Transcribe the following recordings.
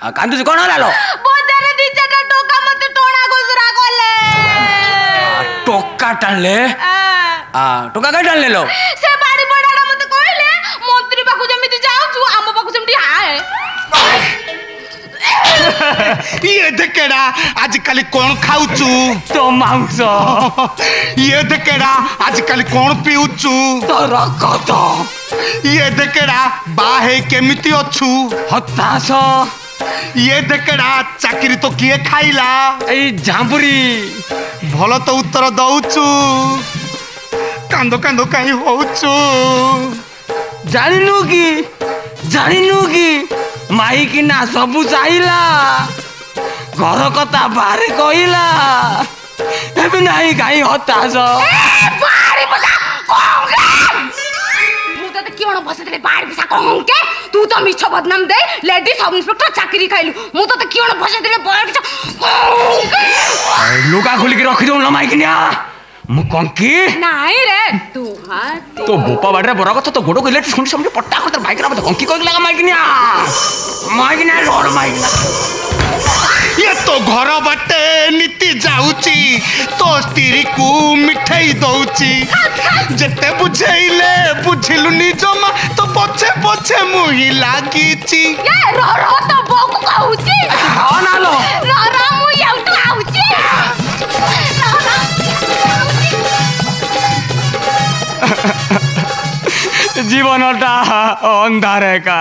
कांदुची कोण आलो बजार दी चारटा टोका मते टोणा गुजरा कोले टोका टाणले टोका काय टाणलेलो से बाड़ी बडाडा मते कहले मंत्री पाखु जेमिति जाउछु आम पाखु जेमिति आए ये देखेड़ा आजकल कौन खाऊचु तो मांस ये देखेड़ा आजकल कौन पीऊचु तो रकत ये देखेड़ा बाहे केमिति अछु हताश ये देखेड़ा चाकरी तो किए खाइला ए झांपुरी भलो तो उत्तर दउचु कांदो कांदो काई होउचु जानिनु की माई की ना सबू चाहिला घर कथा बाहर कहला एबे नाही काई हताश बाड़ी बसा कोंगे मु तो कियोण बसतले बाड़ी बसा कोंगे तू तो मिछ बदनाम दे लेडी सब इंस्पेक्टर चाकरी खाइलु मु तो कियोण बसतले बाड़ी लुका खोल के रखि दो न माई की ना मु कंकी नाही रे तू हां तो गोपा बाडरे बरा कथा तो गोडो गले सुन समझे पट्टा कर भाई के ना कंकी कह लगा माई की ना रोड माई की ना ये तो घर बाटे नीति जाऊची तो स्त्री को मिठाई दउची जते बुझेइले बुझिलुनी जमा तो पछे पछे मुही लागीची ये रो तो बोकु कहूची हां ना लो रो मु याउटु आउची जीवनटा अंधारे का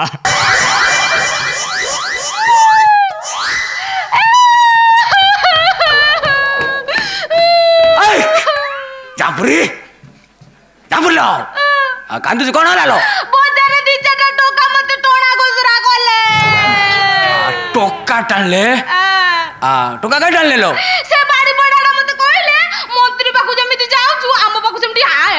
जापुरी कांदुची कोण आलो बजार दी चारटा टोका मते टोणा गुजरा कोले टोका टाणले टोका काय टाणलेलो से बाड़ी बडाडा मते कहले मंत्री पाखु जेमिति जाउछु आम पाखु जेमिति आए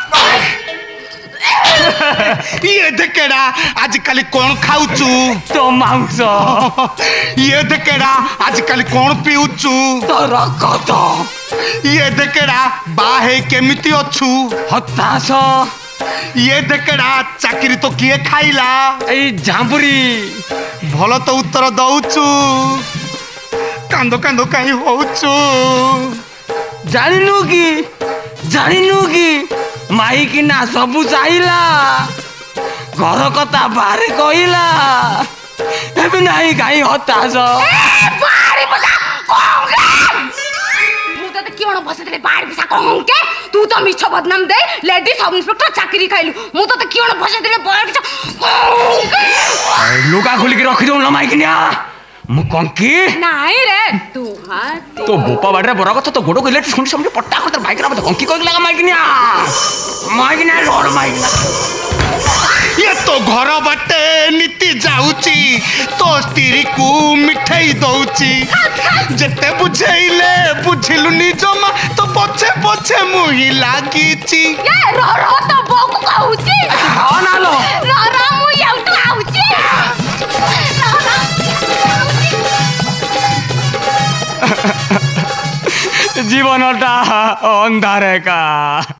ये देखेड़ा आजकल कौन खाऊचु तो मांस ये देखेड़ा आजकल कौन पीऊचु तो रकत ये देखेड़ा बाहे केमिति अछु हताश ये देखेड़ा चाकरी तो किए खाइला ए झांपुरी भलो तो उत्तर दउचु कांदो कांदो काई होउचु जानिनु की माई की ना सबू चाहिला घर कथा बाहर कहला एबे नाही काई हताश बाड़ी बसा कोंगे मु तो कियोण बसतले बाड़ी बसा कोंगे तू तो मिछ बदनाम दे लेडी सब इंस्पेक्टर चाकरी खाइलु मु तो कियोण बसतले बाड़ी लुका खोल के रखि दो न माई की ना मु कंकी नाही रे तू हां तो गोपा बाडरे बरा कथा तो गोडो गले सुन समझे पट्टा कर भाई के ना कंकी कह लगा माई की ना रोड माई की ना ये तो घर बाटे नीति जाऊची तो स्त्री को मिठाई दउची जते बुझेइले बुझिलुनी जमा तो पछे पछे मुही लागीची ये रो तो बोकु कहूची हां ना लो रो मु याउटु आउची जीवनटा अंधारे का